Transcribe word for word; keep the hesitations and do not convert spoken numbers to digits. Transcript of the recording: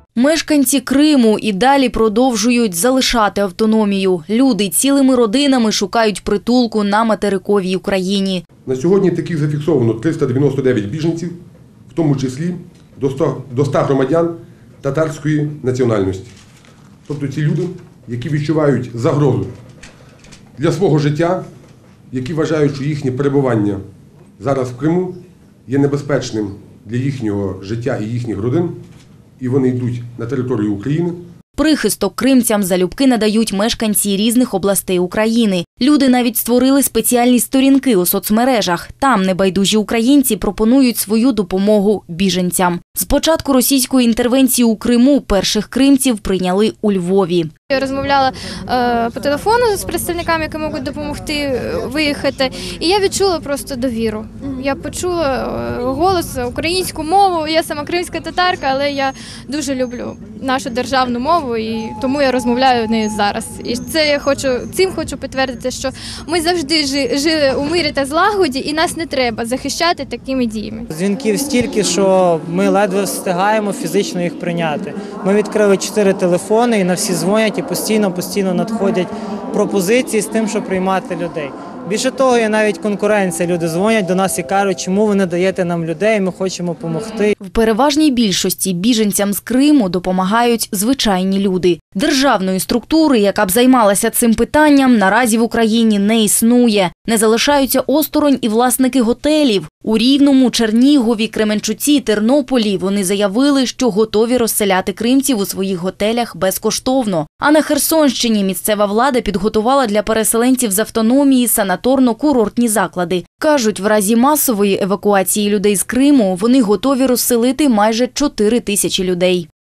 Мешканці Криму і далі продовжують залишати автономію. Люди цілими родинами шукають притулку на материковій Україні. На сьогодні таких зафіксовано триста дев'яносто дев'ять біженців, в тому числі до ста громадян татарської національності. Тобто ці люди, які відчувають загрозу для свого життя, які вважають, що їхнє перебування зараз в Криму є небезпечним для їхнього життя і їхніх родин, і вони йдуть на територію України. Прихисток кримцям залюбки надають мешканці різних областей України. Люди навіть створили спеціальні сторінки у соцмережах. Там небайдужі українці пропонують свою допомогу біженцям. З початку російської інтервенції у Криму перших кримців прийняли у Львові. Я розмовляла е, по телефону з представниками, які можуть допомогти виїхати, і я відчула просто довіру. Я почула е, голос, українську мову, я сама кримська татарка, але я дуже люблю нашу державну мову, і тому я розмовляю нею зараз. І це я хочу, цим хочу підтвердити, що ми завжди жили у мирі та злагоді, і нас не треба захищати такими діями. Дзвінків стільки, що ми ледве встигаємо фізично їх прийняти. Ми відкрили чотири телефони і на всі дзвонять, і постійно-постійно надходять пропозиції з тим, щоб приймати людей. Більше того, є навіть конкуренція. Люди дзвонять до нас і кажуть, чому ви не даєте нам людей, ми хочемо допомогти. В переважній більшості біженцям з Криму допомагають звичайні люди. Державної структури, яка б займалася цим питанням, наразі в Україні не існує. Не залишаються осторонь і власники готелів. У Рівному, Чернігові, Кременчуці, Тернополі вони заявили, що готові розселяти кримців у своїх готелях безкоштовно. А на Херсонщині місцева влада підготувала для переселенців з автономії санаторно-курортні заклади. Кажуть, в разі масової евакуації людей з Криму вони готові розселити майже чотири тисячі людей.